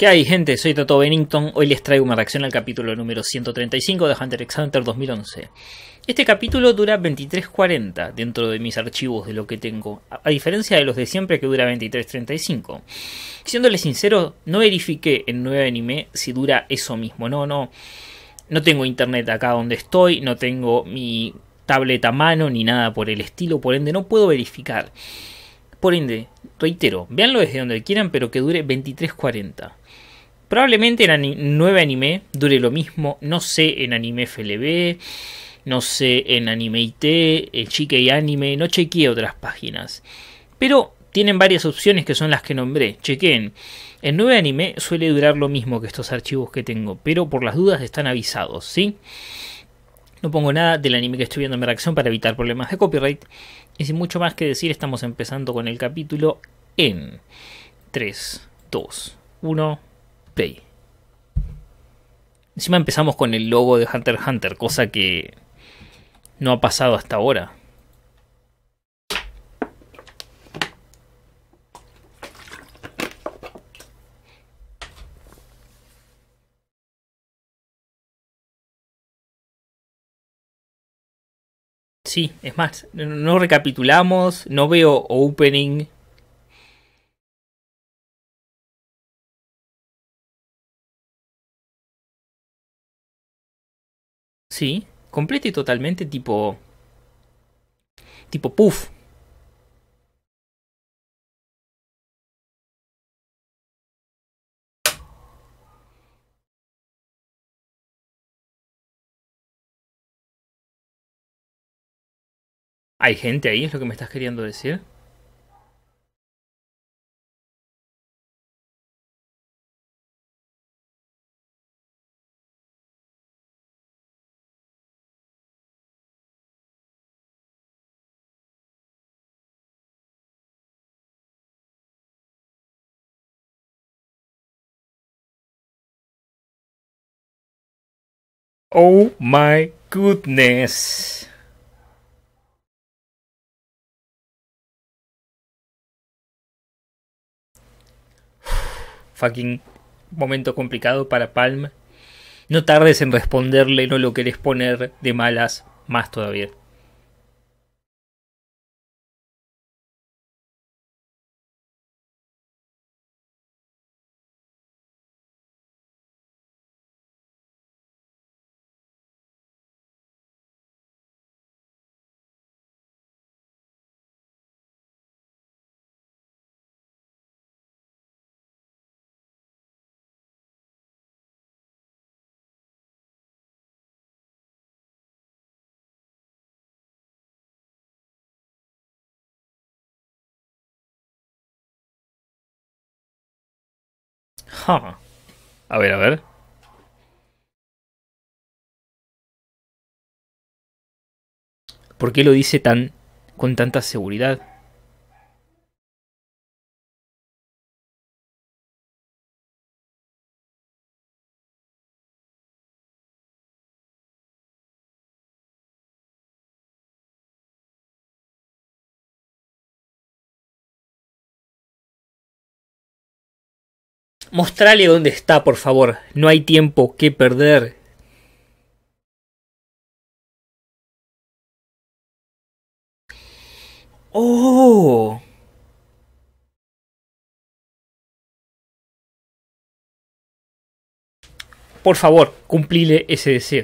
¿Qué hay, gente? Soy Toto Bennington. Hoy les traigo una reacción al capítulo número 135 de Hunter x Hunter 2011. Este capítulo dura 23:40 dentro de mis archivos de lo que tengo, a diferencia de los de siempre que dura 23:35. Siéndole sincero, no verifiqué en 9 anime si dura eso mismo. No tengo internet acá donde estoy, no tengo mi tablet a mano ni nada por el estilo, por ende no puedo verificar. Por ende, reitero, véanlo desde donde quieran, pero que dure 23:40. Probablemente en 9 anime dure lo mismo, no sé en anime FLB, no sé en anime IT, en Chique Anime, no chequeé otras páginas. Pero tienen varias opciones que son las que nombré, chequeen. En 9 anime suele durar lo mismo que estos archivos que tengo, pero por las dudas están avisados, ¿sí? No pongo nada del anime que estoy viendo en mi reacción para evitar problemas de copyright. Y sin mucho más que decir, estamos empezando con el capítulo en 3, 2, 1... Play. Encima empezamos con el logo de Hunter x Hunter, cosa que no ha pasado hasta ahora. Sí, es más, no recapitulamos, no veo opening. Sí, completo y totalmente tipo puff. ¿Hay gente ahí? ¿Es lo que me estás queriendo decir? Oh my goodness. Fucking momento complicado para Palm. No tardes en responderle, no lo querés poner de malas más todavía. Huh. A ver, a ver. ¿Por qué lo dice con tanta seguridad? Mostrale dónde está, por favor. No hay tiempo que perder. Oh. Por favor, cumplile ese deseo.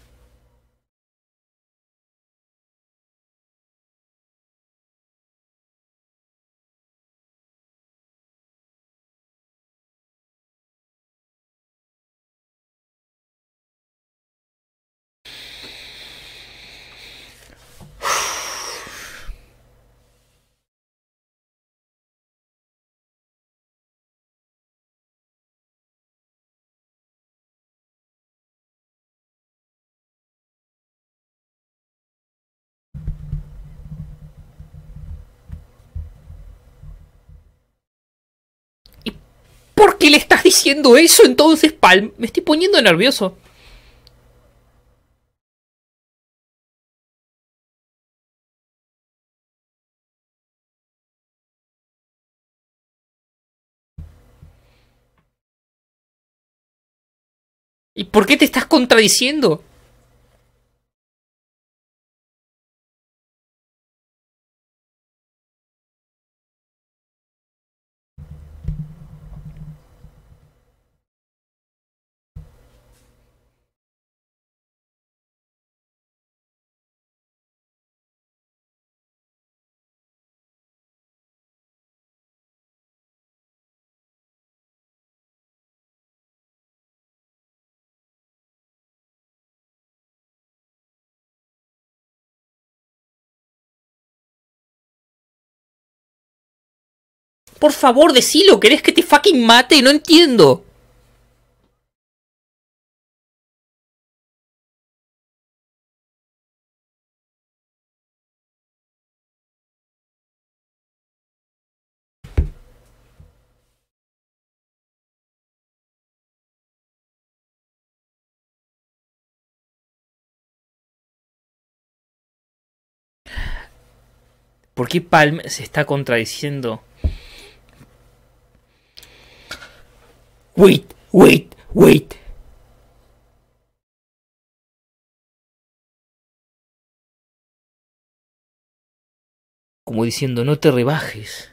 ¿Y por qué le estás diciendo eso entonces, Palm? Me estoy poniendo nervioso. ¿Y por qué te estás contradiciendo? Por favor, decilo, ¿querés que te fucking mate? No entiendo. ¿Por qué Palm se está contradiciendo? Wait, wait, wait. Como diciendo, no te rebajes.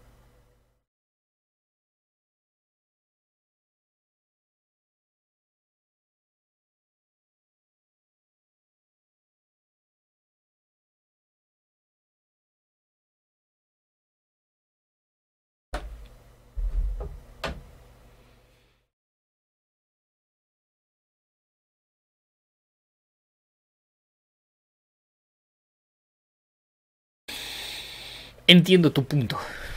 Entiendo tu punto.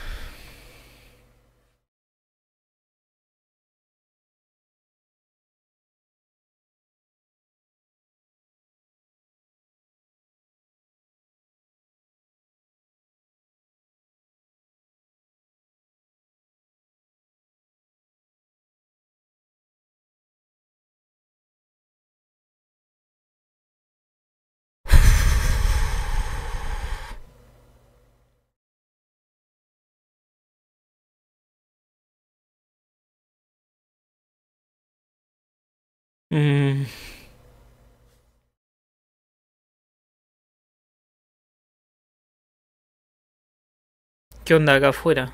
Mm, ¿Qué onda acá afuera?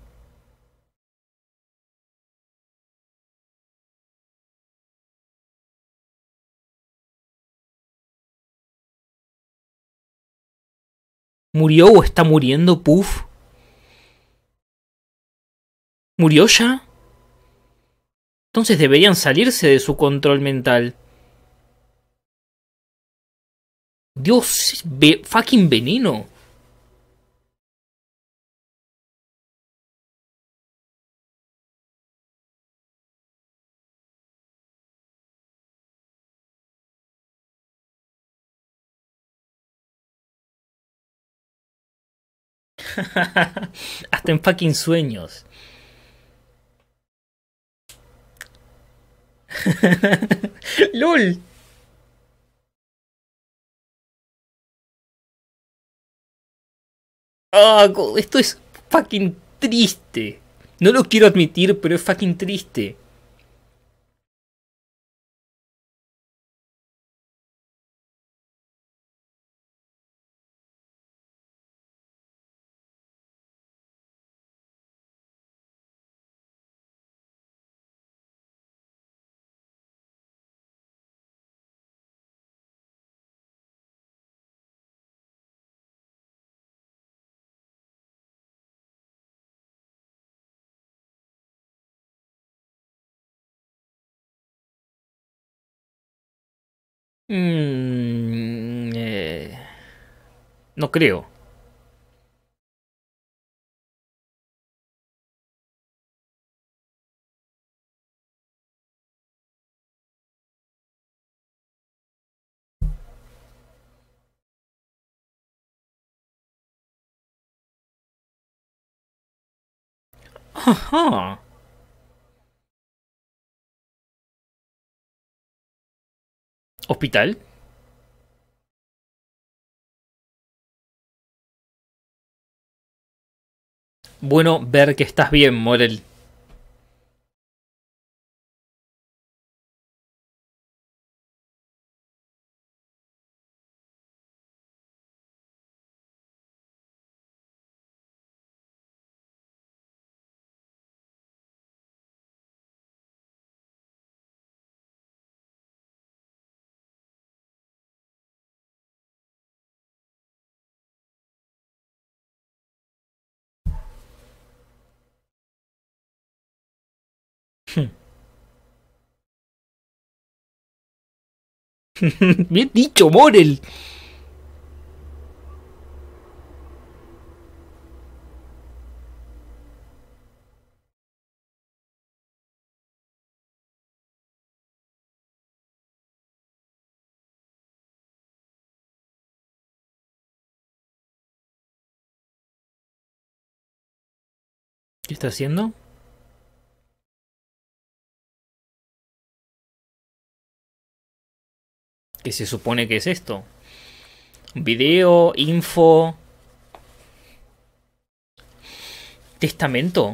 ¿Murió o está muriendo, Puff? ¿Murió ya? Entonces deberían salirse de su control mental. Dios, fucking veneno. Hasta en fucking sueños. LOL. Ah, esto es fucking triste. No lo quiero admitir, pero es fucking triste. Mm, no creo. Ajá. ¿Hospital? Bueno, ver que estás bien, Morel. Bien dicho, Morel. ¿Qué está haciendo? ¿Qué se supone que es esto? Video, info, testamento.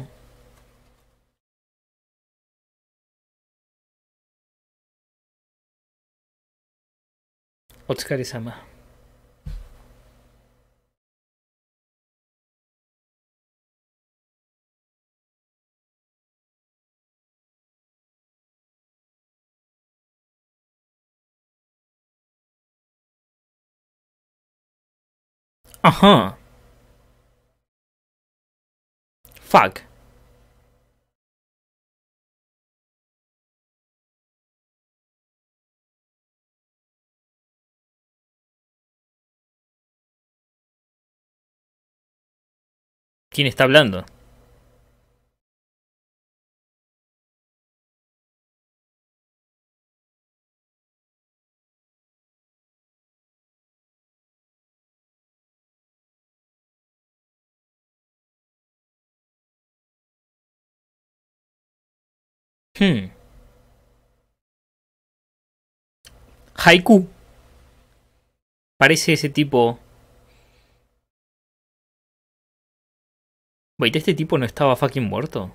Otsukare-sama. Ajá. Fuck. ¿Quién está hablando? Hmm. Haiku. Parece ese tipo. Wait, ¿este tipo no estaba fucking muerto?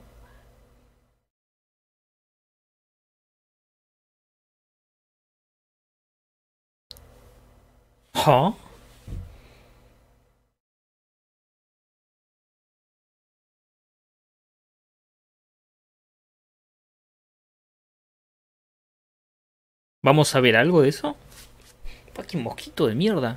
¿Ah? ¿Vamos a ver algo de eso? Fucking mosquito de mierda.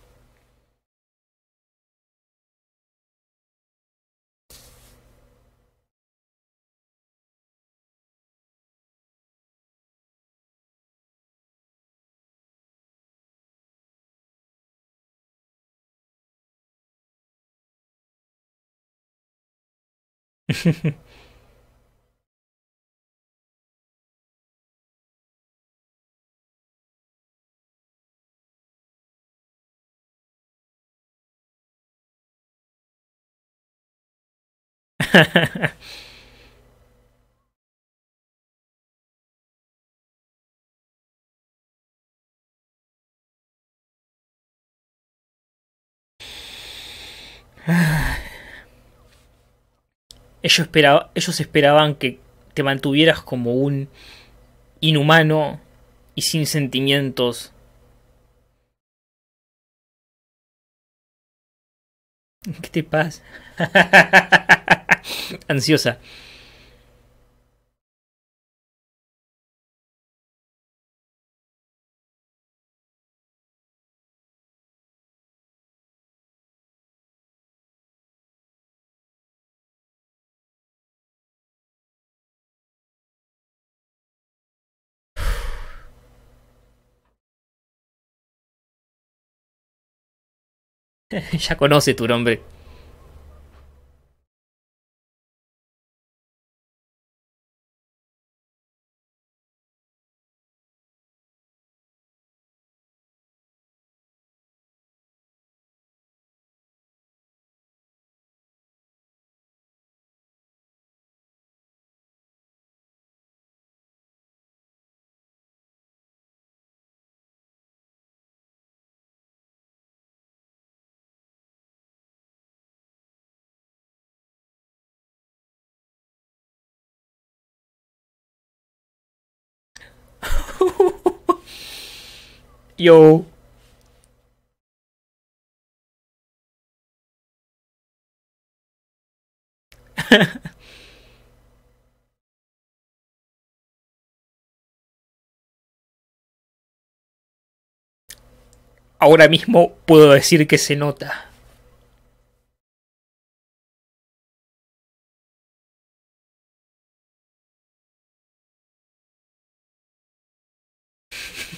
Ellos esperaban que te mantuvieras como un inhumano y sin sentimientos. ¿Qué te pasa? Ansiosa. Ya conoce tu nombre. Yo. Ahora mismo puedo decir que se nota.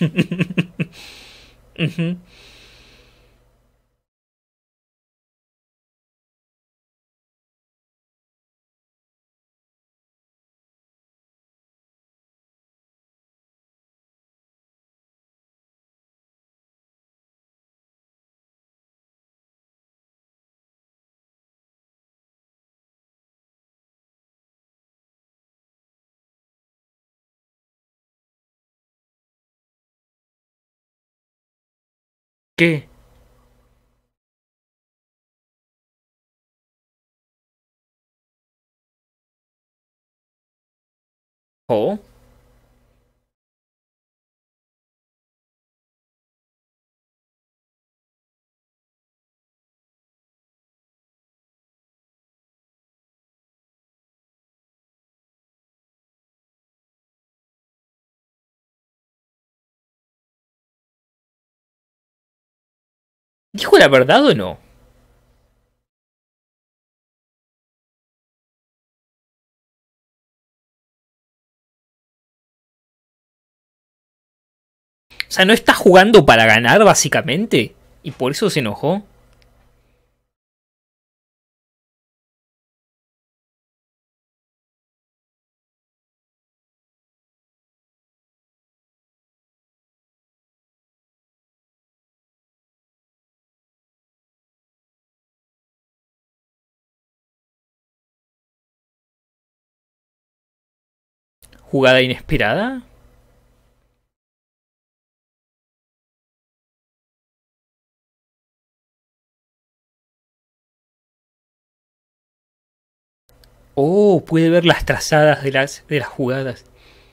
Ujú. ¿Qué? Oh. ¿Dijo la verdad o no? O sea, ¿no está jugando para ganar, básicamente? ¿Y por eso se enojó? ¿Jugada inesperada? Oh, puede ver las trazadas de las jugadas.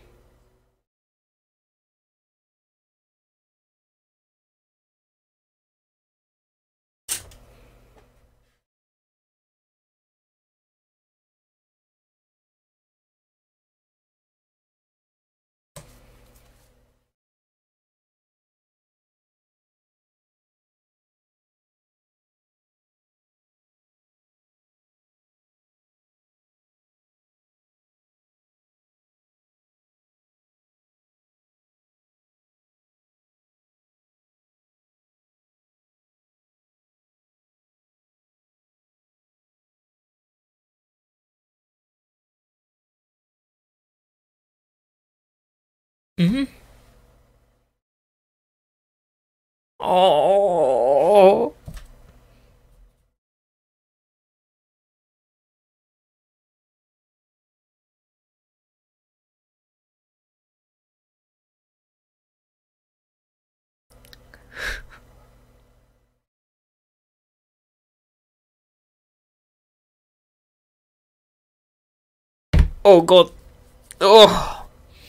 Ujú. Oh. Oh, God. Oh.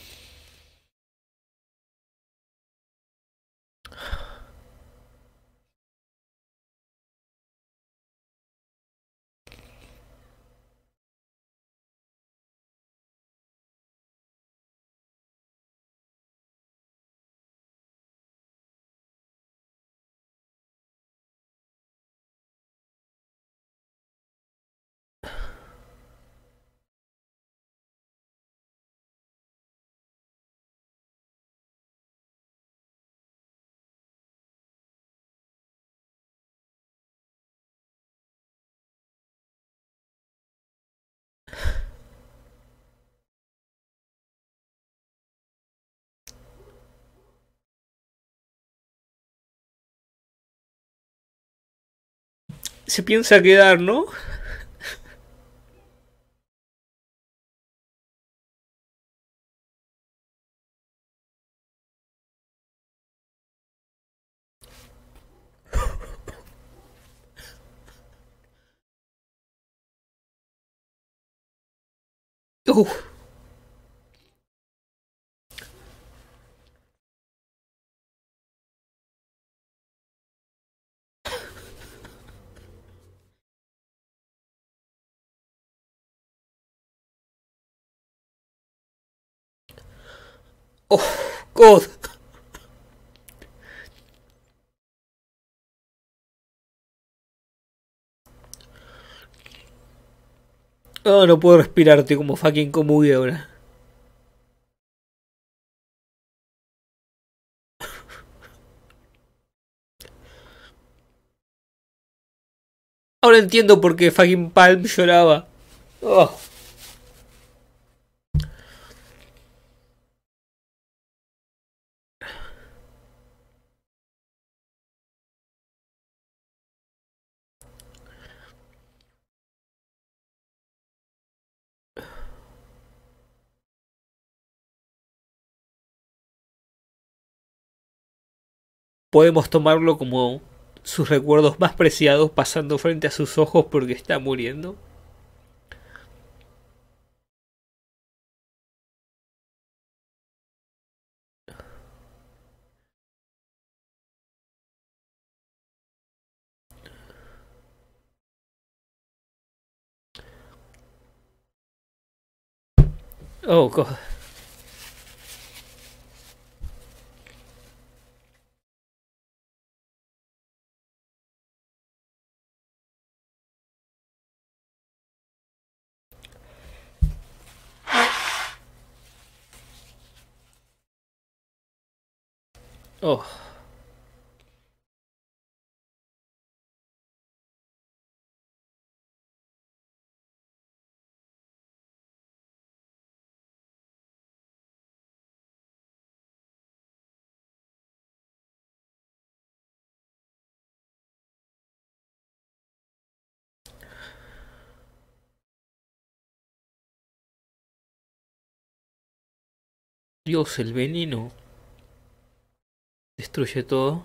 Se piensa quedar, ¿no? Oh, oh, God. Oh, no puedo respirarte como fucking como ahora. Ahora entiendo por qué fucking Palm lloraba. Oh. Podemos tomarlo como sus recuerdos más preciados pasando frente a sus ojos porque está muriendo. Oh, God. Oh. Dios, el veneno destruye todo.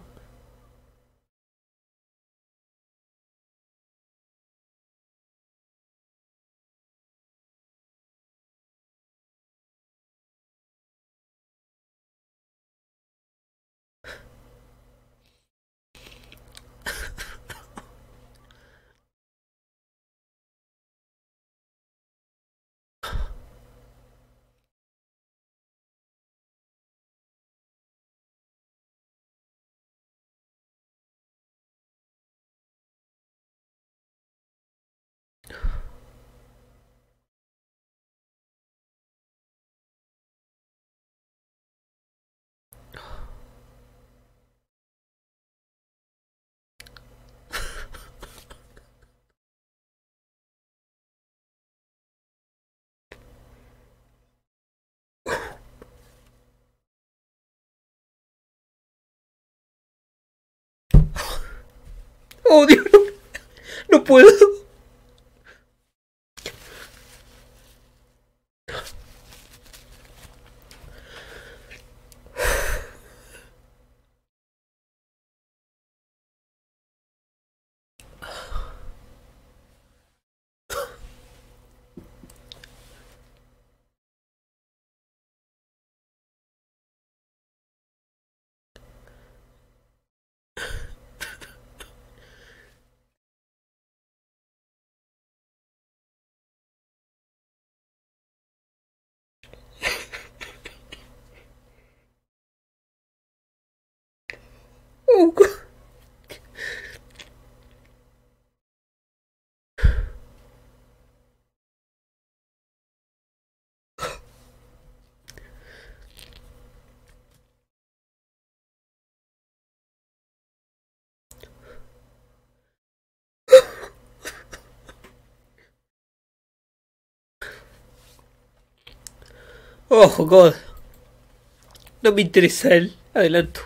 Oh, Dios, no, no puedo. Oh, God. Oh, God. No me interesa él. Adelanto.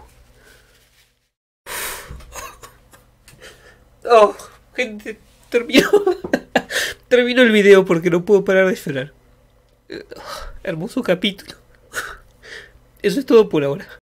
Oh, gente, terminó. Terminó el video porque no puedo parar de llorar. Hermoso capítulo. Eso es todo por ahora.